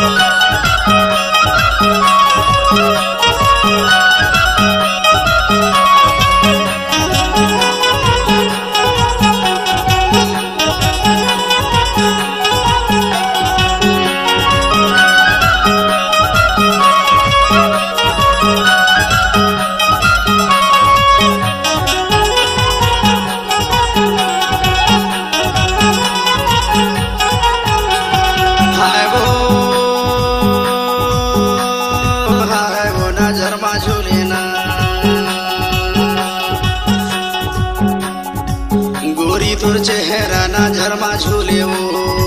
गोरी तोर चेहरा नजर मा झूले वो,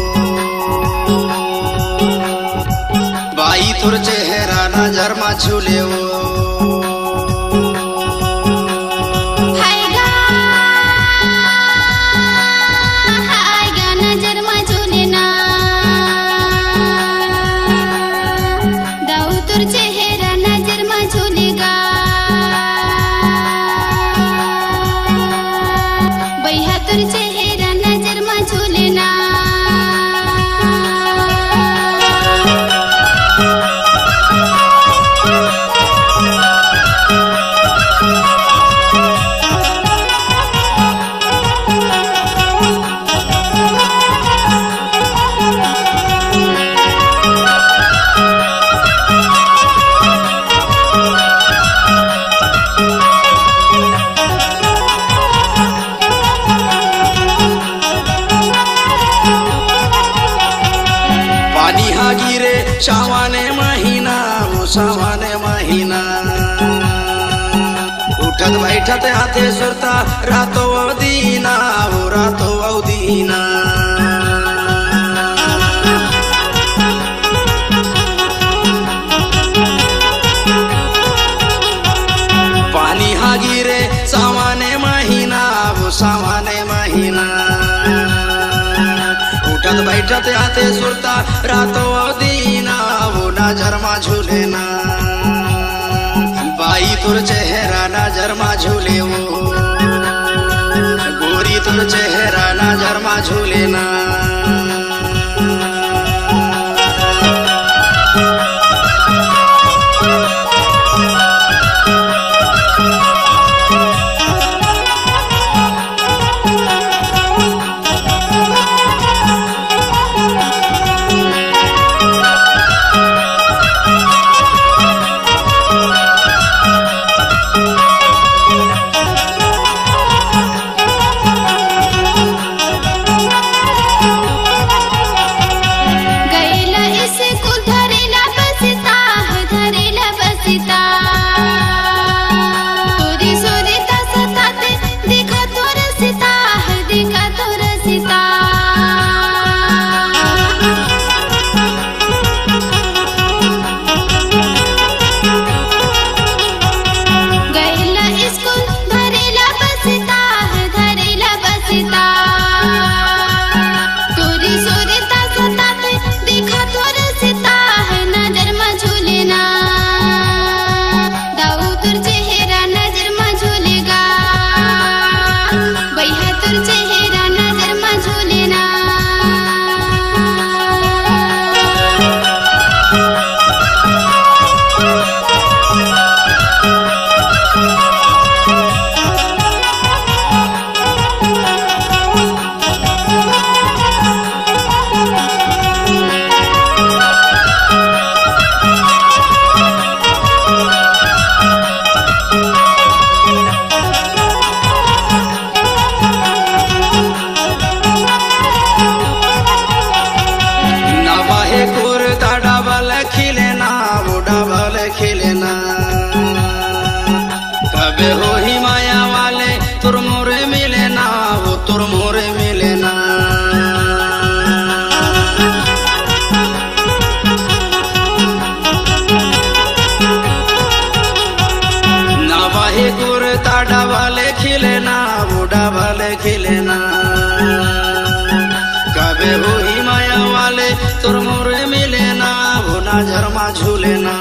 बाई तोर चेहरा नजर मा झूले वो। नजर मा झूले ना दाऊ तोर चेहरा नजर मा झूलेगा, बैहा तोर चेहरा नजर मा झूले ना। गिरे सावाने महीना वो सावाने महीना, उठत बैठत हाथे सुरता रातो अवदीना वो रातो अवदीना। पानी हा गिरे सावाने महीना वो सावाने महीना, उठत बैठत आते सुरता रातो अवदीना वो नजर मा झूले ना, बाई तोर चेहरा नजर मा झूले वो, गोरी तोर चेहरा नजर मा झूले ना। खिलेना कबे हो ही माया वाले तुर मोरे मिले ना वो तुर मोरे मिले ना। नवाही गुरता डबले खिलेना वो डबले खिलेना कबे हो ही माया वाले तुर मोरे मिले ना वो नजर मा झूले ना।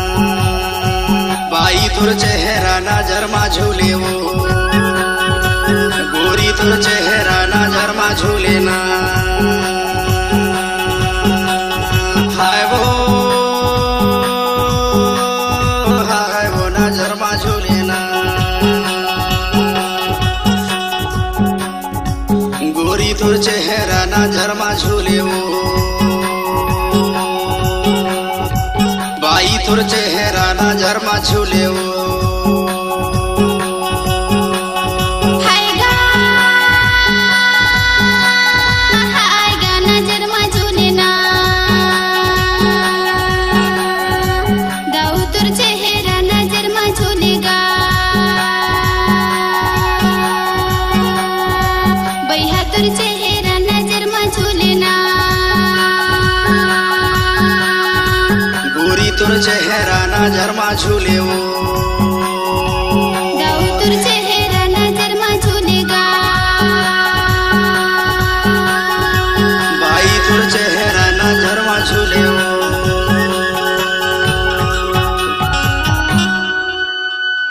बाई तुर चेहरा नजर मा झूले वो, गोरी तुर चेहरा नजर मा झूले ना। हाय वो नजर मा झूले वो बाई तुर चेहरा नजर मा झूले वो चेहरा नजर में झूलना गोरी तुर चेहरा नजर में झूले वो